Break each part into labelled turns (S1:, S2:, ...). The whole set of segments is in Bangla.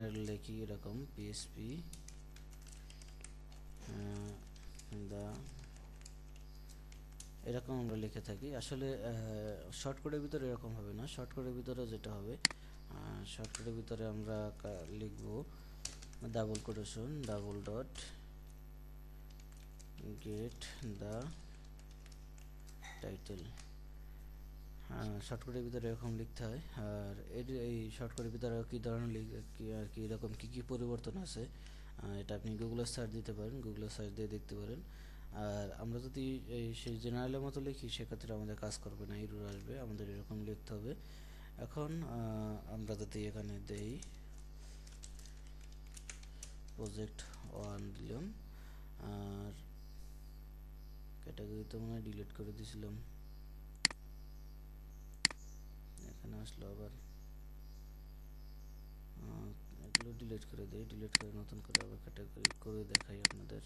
S1: লিখি এরকম পিএসপি দা এরকম আমরা লিখে থাকি। আসলে শর্টকাটের ভিতরে এরকম হবে না, শর্টকাটের ভিতরে যেটা হবে, শর্টকাটের ভিতরে আমরা লিখব double quotation double dot get the title. শর্টকাটের ভিতরে এরকম লিখতে হয়। আর এই শর্টকাটের ভিতরে কী ধরনের আর কি এরকম কী পরিবর্তন আছে এটা আপনি গুগলে সার্চ দিতে পারেন, গুগলে সার্চ দিয়ে দেখতে পারেন। আর আমরা যদি সেই জেনারেলের মতো লিখি সেক্ষেত্রে আমাদের কাজ করবে না, এরর আসবে, আমাদের এরকম লিখতে হবে। এখন আমরা যদি এখানে দেই প্রজেক্ট 1 দিলাম, আর ক্যাটাগরি তো মনে হয় ডিলিট করে দিয়েছিলাম, এখানে আসলো আবার, এগুলো ডিলিট করে দেই, ডিলিট করে নতুন করে আবার ক্যাটাগরি করে দেখাই আপনাদের।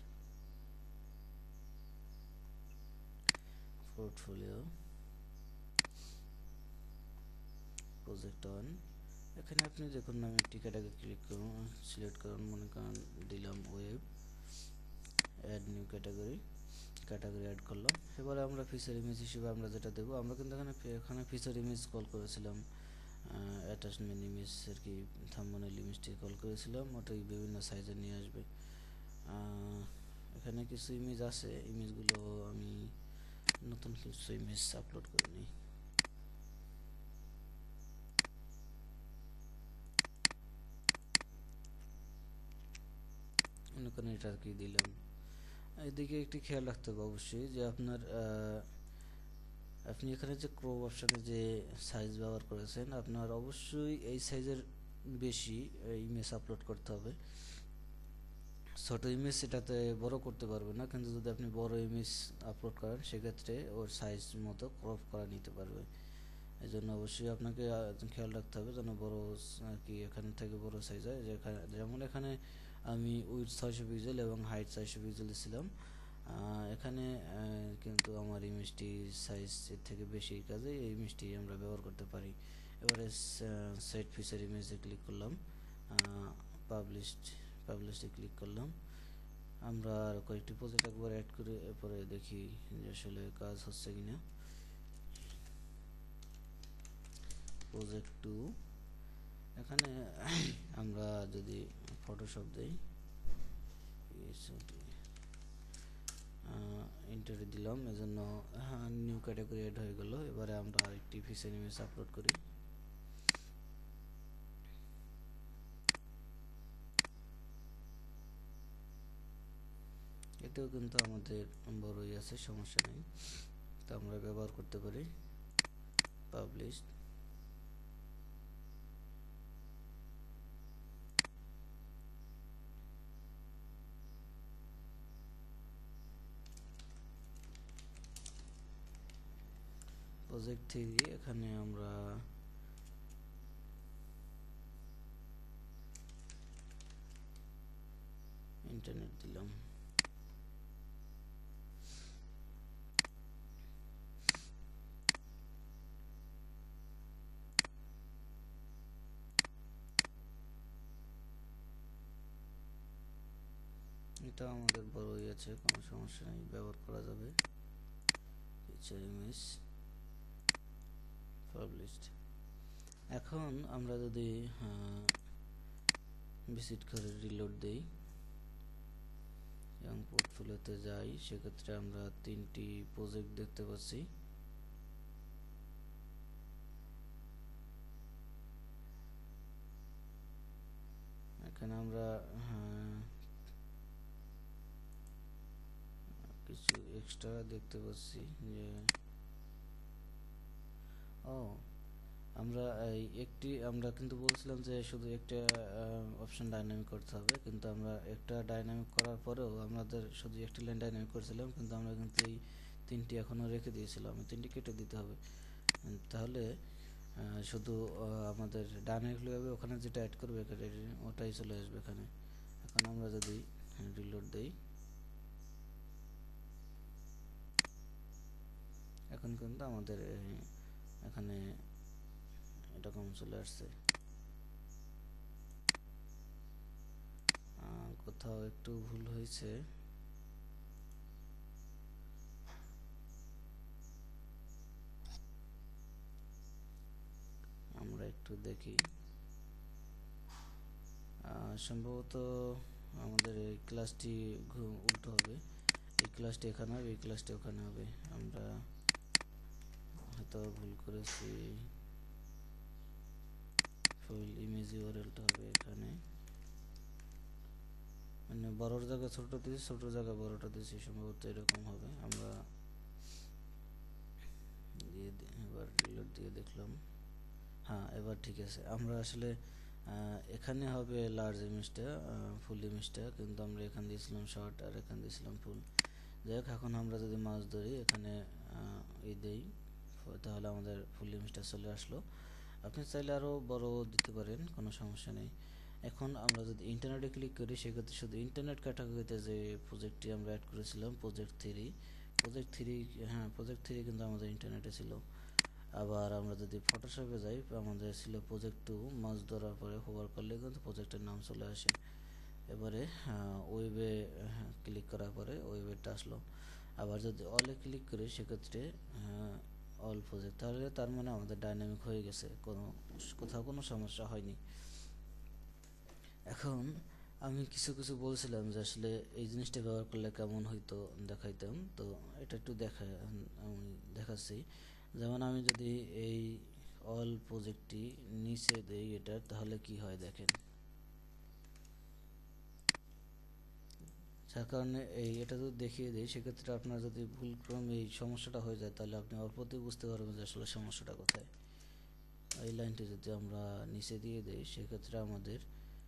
S1: পোর্টফোলিও প্রজেক্ট 1, এখানে আপনি যে কোনো নামে একটি ক্যাটাগরি ক্লিক করুন, সিলেক্ট করুন, মনে করেন দিলাম web, add new category, category add করলাম। এবারে আমরা ফিচার ইমেজ হিসেবে আমরা যেটা দেবো, আমরা কিন্তু এখানে ফিচার ইমেজ কল করেছিলাম, অ্যাটাচমেন্ট ইমেজ আর কি, থাম্বনেল ইমেজটি কল করেছিলাম, ওটাই বিভিন্ন সাইজে নিয়ে আসবে। এখানে কিছু ইমেজ আছে, ইমেজগুলো আমি নতুন কিছু ইমেজ আপলোড করে নিই। মনে করেন এটা আর কি দিলাম। এদিকে একটি খেয়াল রাখতে হবে অবশ্যই যে আপনি এখানে যে ক্রপ অপশানে যে সাইজ ব্যবহার করেছেন, আপনার অবশ্যই এই সাইজের বেশি ইমেজ আপলোড করতে হবে। ছোট ইমেজ এটাতে বড় করতে পারবে না, কিন্তু যদি আপনি বড় ইমেজ আপলোড করেন সেক্ষেত্রে ওর সাইজ মতো ক্রপ করা নিতে পারবে। এই জন্য অবশ্যই আপনাকে খেয়াল রাখতে হবে যেন বড় আর কি এখান থেকে বড় সাইজ হয়। যেমন এখানে আমি উইডথ 600 পিক্সেল এবং হাইট 400 পিক্সেল দিয়েছিলাম, এখানে কিন্তু আমার ইমেজটি সাইজ এর থেকে বেশি, কাজে এই ইমেজটি আমরা ব্যবহার করতে পারি। এবারে সেট ফিচার ইমেজে ক্লিক করলাম, পাবলিশে ক্লিক করলাম। আমরা আর কয়েকটি প্রজেক্ট একবার অ্যাড করে এরপরে দেখি যে আসলে কাজ হচ্ছে কিনা। প্রজেক্ট 2, এখানে আমরা যদি ফটোশপ দেই, এন্টারে দিলাম, এজন্য নিউ ক্যাটাগরি অ্যাড হয়ে গেল। এবারে আমরা আরেকটি ফিচার ইমেজ আপলোড করি। এটাও কিন্তু আমাদের বড়ই আছে, সমস্যা নেই, তো আমরা ব্যবহার করতে পারি। পাবলিশ, প্রজেক্ট 3, এখানে আমরা ইন্টারনেট দিলাম। এটা আমাদের বড়ই আছে, কোনো সমস্যা নেই, ব্যবহার করা যাবে। Picture image published. এখন আমরা যদি ভিজিট করে রিলোড দেই এবং পোর্টফোলিওতে যাই, সেক্ষেত্রে আমরা 3টি প্রজেক্ট দেখতে পাচ্ছি। এখানে আমরা কিছু এক্সট্রা দেখতে পাচ্ছি যে আমরা কিন্তু বলছিলাম যে শুধু একটা অপশন ডাইনামিক করতে হবে, কিন্তু আমরা একটা ডাইনামিক করার পরেও আমাদের শুধু একটি লাইন ডাইনামিক করেছিলাম, কিন্তু আমরা কিন্তু এই 3টি এখনও রেখে দিয়েছিলাম, 3টি কেটে দিতে হবে। তাহলে শুধু আমাদের ডাইনামিকলি হবে, ওখানে যেটা অ্যাড করবে ওটাই চলে আসবে এখানে। এখন আমরা যদি রিলোড দেই, এখন কিন্তু আমাদের এখানে এরকম চলে আসছে। কোথাও একটু ভুল হয়েছে। আমরা একটু দেখি। সম্ভবত আমাদের এই ক্লাসটি উল্টো হবে, এই ক্লাসটি এখানে হবে, এই ক্লাসটি ওখানে হবে। আমরা হয়তো ভুল করেছি। ফুল ইমেজ ইউআরএলটা হবে এখানে, মানে বড়র জায়গায় ছোটটা দিয়েছি, ছোটোর জায়গায় বড়টা দিয়েছি, সম্ভবত এরকম হবে। আমরা এবার রিলোড দিয়ে দেখলাম, হ্যাঁ এবার ঠিক আছে। আমরা আসলে এখানে হবে লার্জ ইমেজটা, ফুল ইমেজটা, কিন্তু আমরা এখান দিয়েছিলাম শর্ট আর এখান দিয়েছিলাম ফুল। যাই হোক, এখন আমরা যদি মাউস ধরি এখানে এই দেই, তাহলে আমাদের ফুল ইমেজটা চলে আসলো। আপনি চাইলে আরও বড় দিতে পারেন, কোনো সমস্যা নেই। এখন আমরা যদি ইন্টারনেটে ক্লিক করি, সেক্ষেত্রে শুধু ইন্টারনেট ক্যাটাগরিতে যে প্রজেক্টটি আমরা অ্যাড করেছিলাম, প্রজেক্ট থ্রি, হ্যাঁ প্রজেক্ট থ্রি কিন্তু আমাদের ইন্টারনেটে ছিল। আবার আমরা যদি ফটোশপে যাই, আমাদের ছিল প্রজেক্ট টু, মাউস ধরার পরে হোভার করলে কিন্তু প্রজেক্টের নাম চলে আসে। এবারে ওয়েবে ক্লিক করার পরে ওয়েবেটা আসলো। আবার যদি অলে ক্লিক করি, সেক্ষেত্রে অল প্রজেক্ট, তাহলে তার মানে আমাদের ডাইনামিক হয়ে গেছে, কোথাও কোনো সমস্যা হয়নি। এখন আমি কিছু কিছু বলছিলাম যে আসলে এই জিনিসটা ব্যবহার করলে কেমন হইতো দেখাইতাম, তো এটা একটু আমি দেখাচ্ছি। যেমন আমি যদি এই অল প্রজেক্টটি নিচে দেই এটার, তাহলে কি হয় দেখেন। যার কারণে এটা যদি দেখিয়ে দিই, সেক্ষেত্রে আপনার যদি ভুলক্রমে এই সমস্যাটা হয়ে যায়, তাহলে আপনি অল্পতেই বুঝতে পারবেন যে আসলে সমস্যাটা কোথায়। এই লাইনটি যদি আমরা নিচে দিয়ে দিই, সেক্ষেত্রে আমাদের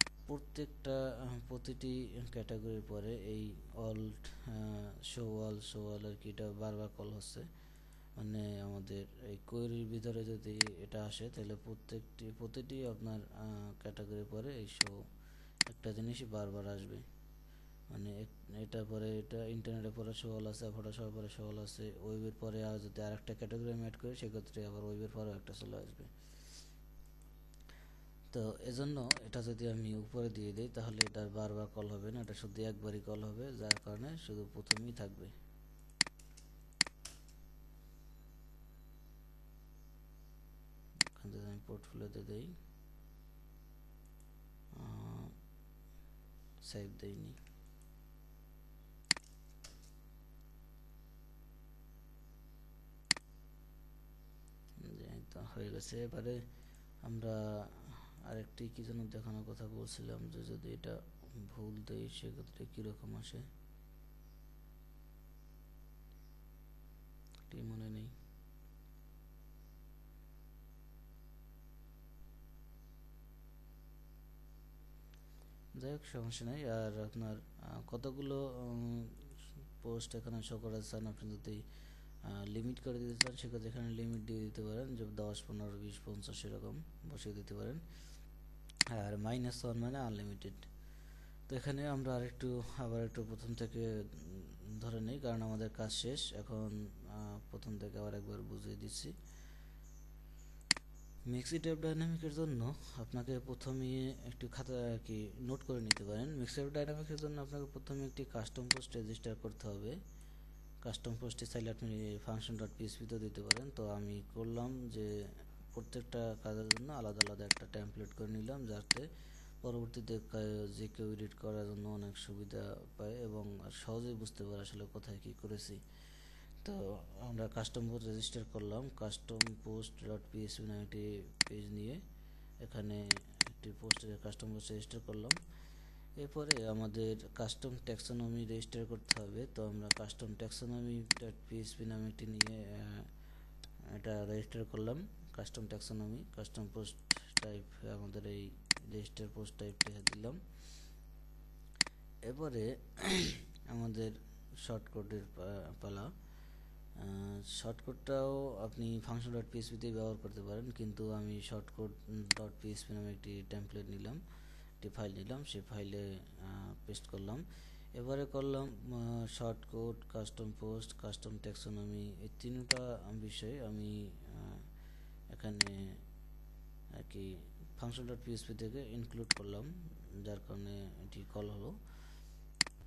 S1: প্রতিটি ক্যাটাগরির পরে এই অল্ট শো অল আর কি, এটা বারবার কল হচ্ছে। মানে আমাদের এই কোয়েরির ভিতরে যদি এটা আসে, তাহলে প্রতিটি আপনার ক্যাটাগরির পরে এই শো একটা জিনিসই বারবার আসবে। মানে এটার পরে এটা ইন্টারনেটের পরে শো অল আছে, ফটোশপের পরে শো অল আছে, ওয়েবের পরে আর যদি আরেকটা ক্যাটাগরি আমি অ্যাড করি, সেক্ষেত্রে আবার ওয়েবের পরেও একটা চলে আসবে। তো এজন্য এটা যদি আমি উপরে দিয়ে দিই, তাহলে এটার বারবার কল হবে না, এটা শুধু একবারই কল হবে, যার কারণে শুধু প্রথমেই থাকবে। এখান থেকে আমি পোর্টফোলিওতে দিই, সেভ দেইনি। তো হয়ে গেছে। এবারে আমরা আরেকটি কি যেন দেখানোর কথা বলছিলাম, যে যদি এটা ভুল দেই সেক্ষেত্রে কীরকম আসে, এটি মনে নেই। যাই হোক, সমস্যা নেই। আর আপনার কতগুলো পোস্ট এখানে শো করা চান, আপনি যদি লিমিট করে দিতে চান, সেক্ষেত্রে এখানে লিমিট দিয়ে দিতে পারেন, যে 10, 15, 20, 50 এরকম বসিয়ে দিতে পারেন। আর -1 মানে আনলিমিটেড। তো এখানে আমরা আবার একটু প্রথম থেকে ধরে নিই, কারণ আমাদের কাজ শেষ। এখন প্রথম থেকে আবার একবার বুঝিয়ে দিচ্ছি। মিক্সিটাপ ডাইনামিকের জন্য আপনাকে প্রথমে একটি খাতা কি নোট করে নিতে পারেন। মিক্সিটাপ ডাইনামিকের জন্য আপনাকে প্রথমে একটি কাস্টম পোস্ট রেজিস্টার করতে হবে। কাস্টম পোস্টে চাইলে আপনি function.php-তে দিতে পারেন। তো আমি করলাম যে প্রত্যেকটা কাজের জন্য আলাদা আলাদা একটা টেমপ্লেট করে নিলাম, যাতে পরবর্তীতে যে কেউ এডিট করার জন্য অনেক সুবিধা পায় এবং সহজেই বুঝতে পারে আসলে কোথায় কী করেছি। তো আমরা কাস্টম পোস্ট রেজিস্টার করলাম, কাস্টম পোস্ট ডট পিএসপি নামে একটি পেজ নিয়ে এখানে একটি কাস্টম পোস্ট রেজিস্টার করলাম। এরপরে আমাদের কাস্টম ট্যাক্সোনমি রেজিস্টার করতে হবে। তো আমরা কাস্টম ট্যাক্সোনমি ডট পিএসপি নামে একটি নিয়ে এটা রেজিস্টার করলাম। Custom taxonomy, custom post type আমাদের এই রেজিস্টার পোস্ট টাইপটা দিলাম। এরপরে আমাদের শর্টকাটের পালা। শর্টকাটটাও আপনি function.php-তে ব্যবহার করতে পারেন, কিন্তু আমি shortcode.php নামে একটি টেমপ্লেট নিলাম, একটি ফাইল নিলাম, সেই ফাইলে পেস্ট করলাম। এবারে করলাম shortcut, custom post, custom taxonomy, এই তিনটা বিষয়ে আমি এখানে আর কি function.php থেকে ইনক্লুড করলাম, যার কারণে এটি কল হলো।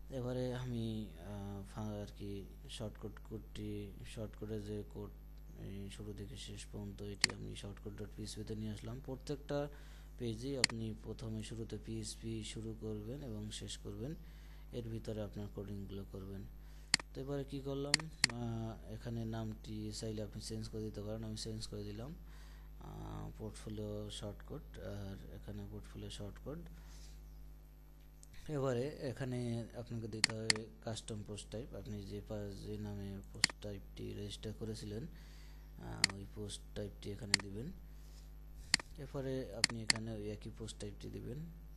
S1: এবারে আমি আর কি শর্টকাটের যে কোড শুরু থেকে শেষ পর্যন্ত এটি আমি shortcut.php-তে নিয়ে আসলাম। প্রত্যেকটা পেজেই আপনি প্রথমে শুরুতে পিএইচপি শুরু করবেন এবং শেষ করবেন, এর ভিতরে আপনার কোডিংগুলো করবেন। তো এবারে কী করলাম, এখানে নামটি চাইলে আপনি চেঞ্জ করে দিতে পারেন, আমি চেঞ্জ করে দিলাম পোর্টফোলিও শর্টকাট, আর এখানে পোর্টফোলিও শর্টকাট। এবারে এখানে আপনাকে দিতে হবে কাস্টম পোস্ট টাইপ, আপনি যে নামে পোস্ট টাইপটি রেজিস্টার করেছিলেন ওই পোস্ট টাইপটি এখানে দিবেন। এরপরে আপনি এখানে ওই একই পোস্ট টাইপটি দিবেন।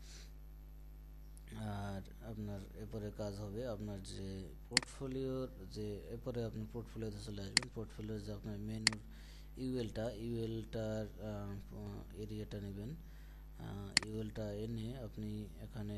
S1: আর আপনার এরপরে কাজ হবে আপনার যে পোর্টফোলিওর যে এরপরে আপনি পোর্টফোলিওতে চলে আসবেন। পোর্টফোলিওর যে আপনার মেনুর ইউএলটার এরিয়াটা নেবেন। ইউএলটা এনে আপনি এখানে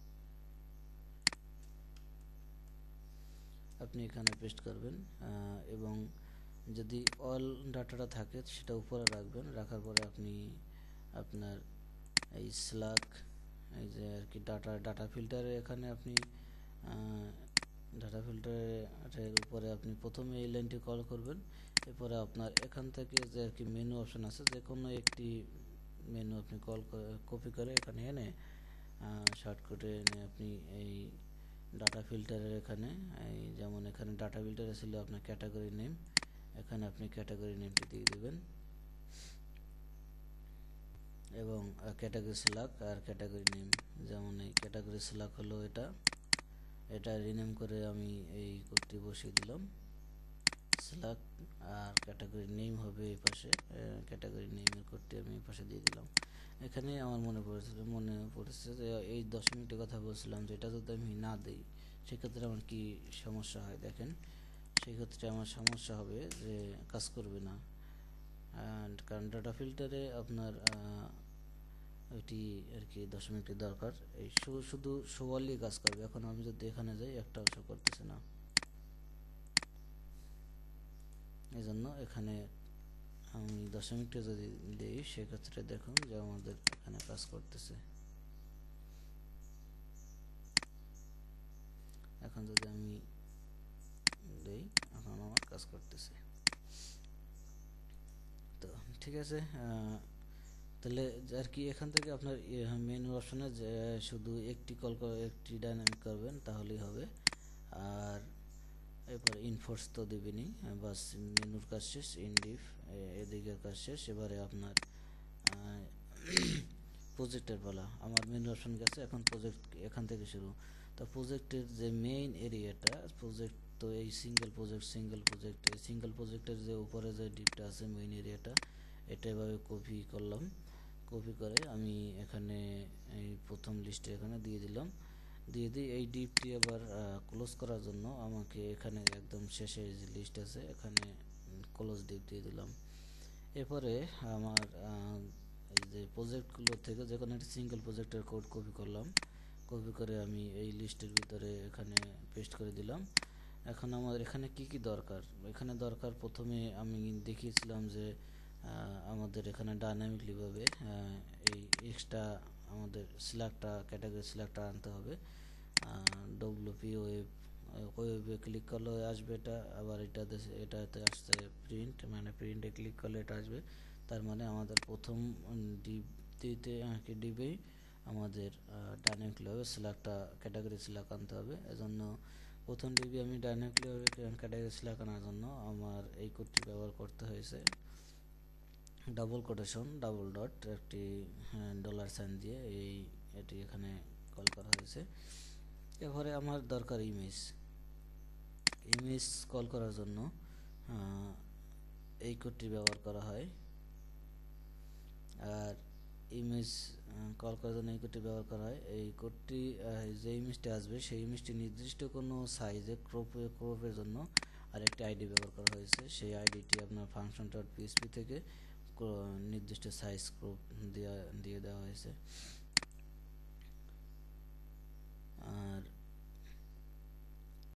S1: পেস্ট করবেন এবং যদি অল ডাটাটা থাকে সেটা উপরে রাখবেন। রাখার পরে আপনি আপনার এই স্ল্যাক এই যে আর কি ডাটা ফিল্টারে এখানে আপনি ডাটা ফিল্টারের উপরে আপনি প্রথমে এই লাইনটি কল করবেন। এরপরে আপনার এখান থেকে যে আর কি মেনু অপশন আছে, যে কোনো একটি মেনু আপনি কপি করে এখানে এনে শর্টকাটে এনে আপনি এই ডাটা ফিল্টারের এখানে এই যেমন এখানে ডাটা ফিল্টারে ছিল আপনার ক্যাটাগরি নেম, এখানে আপনি ক্যাটাগরি নেমটি দিয়ে দেবেন এবং ক্যাটাগরি স্ল্যাক আর ক্যাটাগরি নেম, যেমন এই ক্যাটাগরি স্ল্যাক হলো এটা রিনেম করে আমি এই কোডটি বসিয়ে দিলাম স্ল্যাক, আর ক্যাটাগরি নেম হবে এই পাশে, ক্যাটাগরি নেমের কোডটি আমি এই পাশে দিয়ে দিলাম। এখানে আমার মনে পড়েছে যে এই 10 মিনিটের কথা বলছিলাম যে এটা যদি আমি না দিই সেক্ষেত্রে আমার কি সমস্যা হয় দেখেন। সেক্ষেত্রে আমার সমস্যা হবে যে কাজ করবে না, কারণ ডাটা ফিল্টারে আপনার ওইটি আর কি 10 মিনিটের দরকার, এই শুধু শোয়ারলি কাজ করবে। এখন আমি যদি এখানে যাই একটাও শো করতেছে না, এই জন্য এখানে আমি 10 মিনিটে যদি দিই সেক্ষেত্রে দেখুন যে আমাদের এখানে কাজ করতেছে। এখন যদি আমি দেই এখন আমার কাজ করতেছে। তো ঠিক আছে, তাহলে আর কি এখান থেকে আপনার মেনু অপশনে শুধু একটি একটি ডাইনামিক করবেন তাহলেই হবে। আর এরপর ইনফোর্স তো দেবেনি, বাস মেনুর কাজ শেষ, ইনডিফ এদিকের কাজ শেষ। এবারে আপনার প্রজেক্টের পালা। আমার মেনু অপশন গেছে, এখন প্রজেক্ট এখান থেকে শুরু। তো প্রজেক্টের যে মেইন এরিয়াটা প্রজেক্ট, তো এই সিঙ্গেল প্রজেক্টের যে উপরে যে ডিপটা আছে মেইন এরিয়াটা, এটা এভাবে কপি করলাম। কপি করে আমি এখানে এই প্রথম লিস্টে এখানে দিয়ে দিলাম। দিয়ে দিই এই ডিপটি আবার ক্লোজ করার জন্য আমাকে এখানে একদম শেষে যে লিস্ট আছে এখানে ক্লোজ ডিপ দিয়ে দিলাম। এরপরে আমার এই যে প্রজেক্টগুলো থেকে যে কোনো একটা সিঙ্গেল প্রজেক্টের কোড কপি করলাম। কপি করে আমি এই লিস্টের ভিতরে এখানে পেস্ট করে দিলাম। এখন আমার এখানে কি দরকার, এখানে দরকার প্রথমে আমি দেখিয়েছিলাম যে আমাদের এখানে ডাইনামিকলি ভাবে এই এক্সট্রা আমাদের ক্যাটাগরি সিলেক্টটা আনতে হবে। ডব্লিউপি ওয়েবে ক্লিক করলে আসবে এটা, আবার এটাতে আসছে প্রিন্ট, মানে প্রিন্টে ক্লিক করলে এটা আসবে। তার মানে আমাদের প্রথম ডিবেই আমাদের ডাইনামিকলি ভাবে ক্যাটাগরি সিলেক্ট আনতে হবে। এজন্য প্রথম ডিবি আমি ডাইনামিকলি ক্যাটাগরি সিলেক্ট আনার জন্য আমার এই কোডটি ব্যবহার করতে হয়েছে, ডাবল কোটেশন ডাবল ডট একটি $সাইন দিয়ে এটি এখানে কল করা হয়েছে। এরপরে আমার দরকার ইমেজ কল করার জন্য এই কোডটি ব্যবহার করা হয়। আর ইমেজ কল করার জন্য এই কোডটি ব্যবহার করা হয়। এই কোডটি যে ইমেজটি আসবে সেই ইমেজটি নির্দিষ্ট কোনো সাইজে ক্রপের জন্য আরেকটি আইডি ব্যবহার করা হয়েছে। সেই আইডিটি আপনার function.php থেকে নির্দিষ্ট সাইজ ক্রপ দিয়ে দেওয়া হয়েছে। আর